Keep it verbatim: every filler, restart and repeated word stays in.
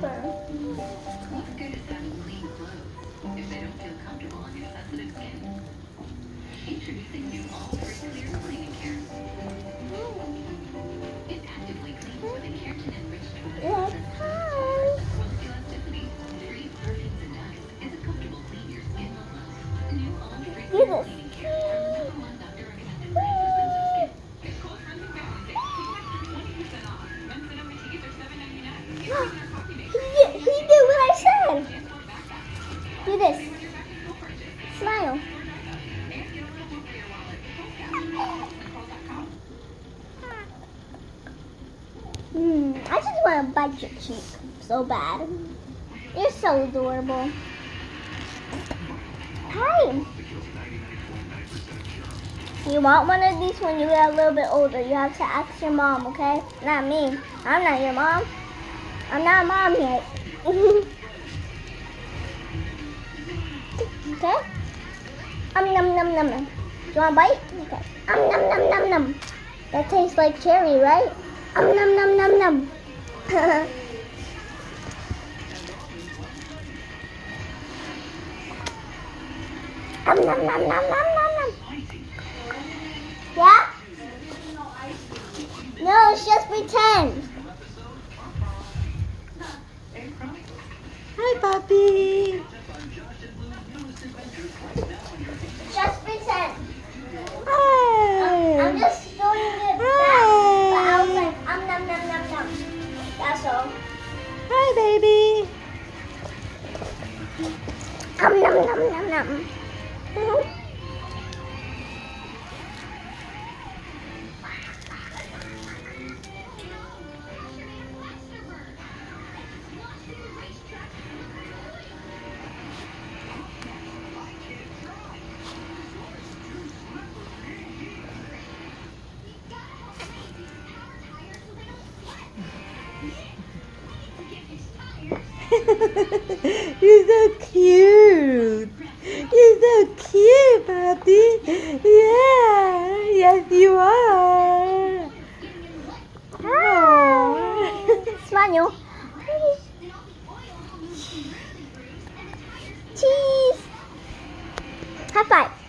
diaper. What's good is having clean clothes if they don't feel comfortable on your sensitive skin. Introducing new All-Free Clear Cleaning Care. It actively cleans with a keratin-enriched Yes, hi. elasticity, free perfumes and dyes. Is it comfortable clean your skin will glow? New All-Free You're Clear the Cleaning Care from the number one doctor-recommended brand for sensitive skin. It's called Friendly Balance. twenty percent off. Men's and women's tickets are seven ninety-nine. Get your coffee maker. He did, he did what I said. Do this. Smile. Hmm, I just want to bite your cheek so bad. You're so adorable. Hi. You want one of these when you get a little bit older. You have to ask your mom, okay? Not me. I'm not your mom. I'm not mom yet. Okay? Um, num, num, num, num. Do you want a bite? Okay. Um, num, num, num, num. That tastes like cherry, right? Um, num, num, num, num. Um, num, num, num, num, num, num. Yeah? No, it's just pretend. Hi, puppy. Just pretend. Hi. I'm just showing it back. But I was like, um, num, num, num, num. That's all. Hi, baby. Um, num, num, num, num. Mhm. You're so cute. You're so cute, puppy. Yeah. Yes, you are. Hi. Smile. Cheese. High five.